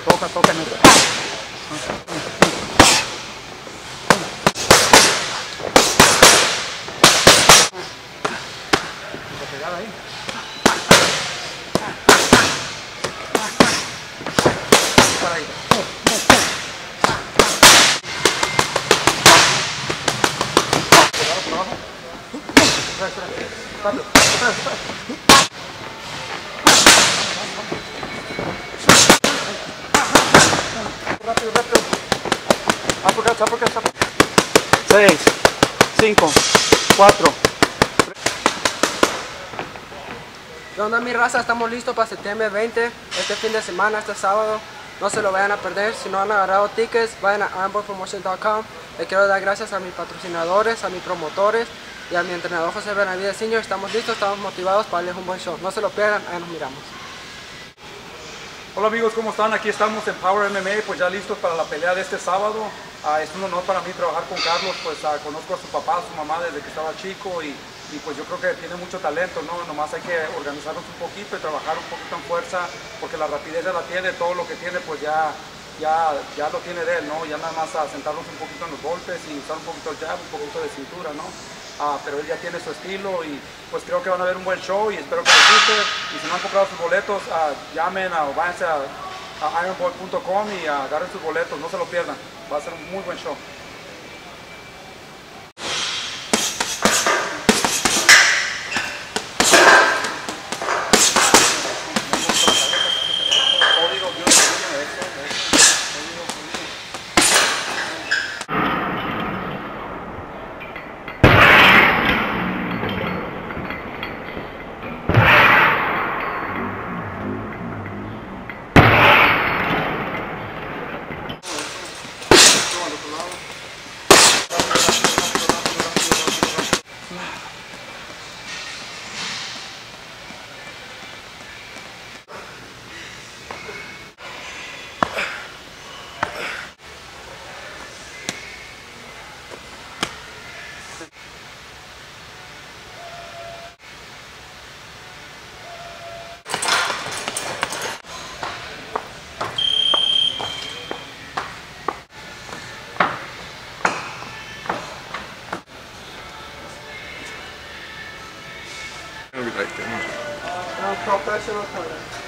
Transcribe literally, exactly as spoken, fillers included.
Toca, toca en el... Pegada ahí. Para ahí. Por abajo. Espera, espera. Rápido. Espera, espera. Rápido, rápido. Uppercut, uppercut, uppercut. Seis, cinco, cuatro. ¿Qué onda, mi raza? Estamos listos para septiembre veinte, este fin de semana, este sábado. No se lo vayan a perder. Si no han agarrado tickets, vayan a ironboy promotion punto com. Le quiero dar gracias a mis patrocinadores, a mis promotores y a mi entrenador José Benavides Senior Estamos listos, estamos motivados para darles un buen show. No se lo pierdan, ahí nos miramos. Hola amigos, ¿cómo están? Aquí estamos en Power M M A, pues ya listos para la pelea de este sábado. Uh, es un honor para mí trabajar con Carlos, pues uh, conozco a su papá, a su mamá desde que estaba chico y, y pues yo creo que tiene mucho talento, ¿no? Nomás hay que organizarnos un poquito y trabajar un poquito en fuerza, porque la rapidez ya la tiene, todo lo que tiene pues ya, ya, ya lo tiene de él, ¿no? Ya nada más a sentarnos un poquito en los golpes y usar un poquito de jab, un poquito de cintura, ¿no? Uh, pero él ya tiene su estilo y pues creo que van a ver un buen show y espero que les guste. Y si no han comprado sus boletos, uh, llamen a, o váyanse a, a ironboy punto com y uh, agarren sus boletos, no se lo pierdan, va a ser un muy buen show. Gonna be like that. No, professional.